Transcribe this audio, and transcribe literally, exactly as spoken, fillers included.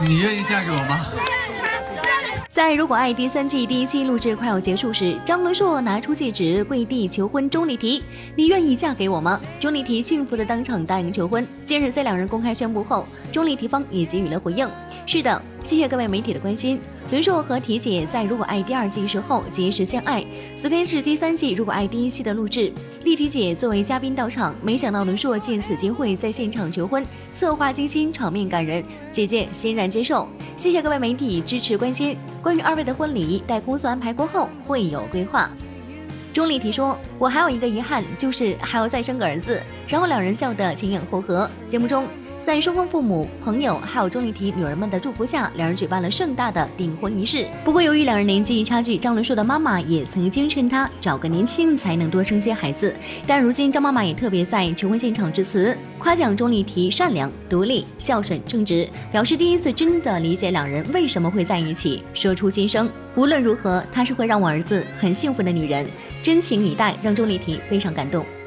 你愿意嫁给我吗？ 在《如果爱》第三季第一期录制快要结束时，张伦硕拿出戒指跪地求婚钟丽缇，你愿意嫁给我吗？钟丽缇幸福的当场答应求婚。近日在两人公开宣布后，钟丽缇方也给予了回应。是的，谢谢各位媒体的关心。伦硕和缇姐在《如果爱》第二季时候结识相爱，昨天是第三季《如果爱》第一期的录制，丽缇姐作为嘉宾到场，没想到伦硕借此机会在现场求婚，策划精心，场面感人，姐姐欣然接受。谢谢各位媒体支持关心。关于二位的婚礼，待工作安排过后会有规划。钟丽缇说：“我还有一个遗憾，就是还要再生个儿子。”然后两人笑得前仰后合。节目中，在双方父母、朋友还有钟丽缇女儿们的祝福下，两人举办了盛大的订婚仪式。不过由于两人年纪差距，张伦硕的妈妈也曾经劝他找个年轻才能多生些孩子。但如今张妈妈也特别在求婚现场致辞，夸奖钟丽缇善良、独立、孝顺、正直，表示第一次真的理解两人为什么会在一起，说出心声。无论如何，她是会让我儿子很幸福的女人。真情以待，让钟丽缇非常感动。